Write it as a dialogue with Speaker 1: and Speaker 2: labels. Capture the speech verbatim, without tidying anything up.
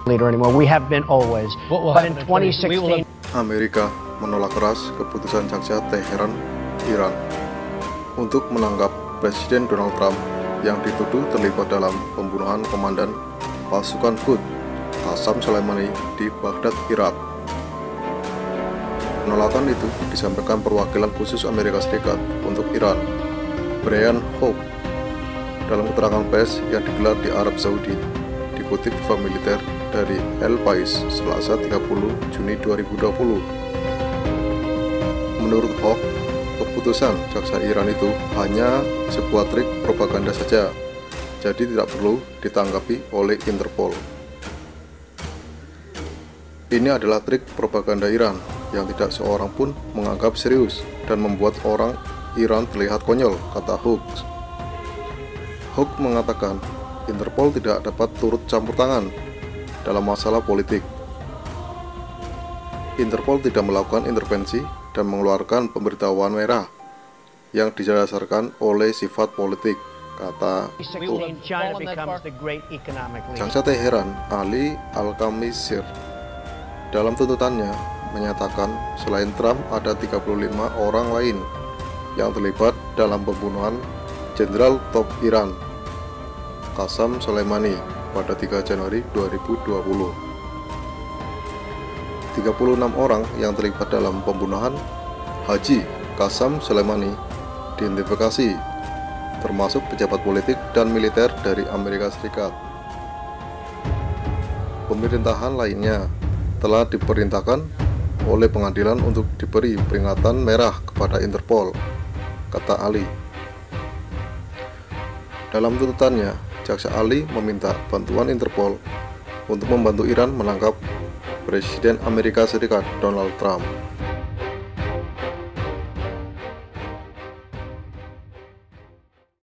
Speaker 1: leader anymore. We have been always. But in twenty sixteen,
Speaker 2: Amerika menolak keras keputusan Jaksa Teheran, Iran, untuk menangkap Presiden Donald Trump yang dituduh terlibat dalam pembunuhan komandan pasukan Quds Qasem Soleimani di Baghdad, Irak. Penolakan itu disampaikan perwakilan khusus Amerika Serikat untuk Iran, Brian Hook, dalam keterangan pers yang digelar di Arab Saudi, dikutip Viva Militer dari El Pais, Selasa tiga puluh Juni dua ribu dua puluh. Menurut Hock, keputusan jaksa Iran itu hanya sebuah trik propaganda saja, jadi tidak perlu ditanggapi oleh Interpol. Ini adalah trik propaganda Iran yang tidak seorang pun menganggap serius dan membuat orang Iran terlihat konyol, kata Hook. Hook mengatakan Interpol tidak dapat turut campur tangan dalam masalah politik. Interpol tidak melakukan intervensi dan mengeluarkan pemberitahuan merah yang didasarkan oleh sifat politik, kata Hook. Jaksa Teheran, Ali Al-Khamisir, dalam tuntutannya menyatakan selain Trump ada tiga puluh lima orang lain yang terlibat dalam pembunuhan Jenderal top Iran Qasem Soleimani pada tiga Januari dua ribu dua puluh. tiga puluh enam orang yang terlibat dalam pembunuhan Haji Qasem Soleimani diidentifikasi, termasuk pejabat politik dan militer dari Amerika Serikat. Pemerintahan lainnya telah diperintahkan oleh pengadilan untuk diberi peringatan merah kepada Interpol, kata Ali. Dalam tuntutannya, jaksa Ali meminta bantuan Interpol untuk membantu Iran menangkap Presiden Amerika Serikat Donald Trump.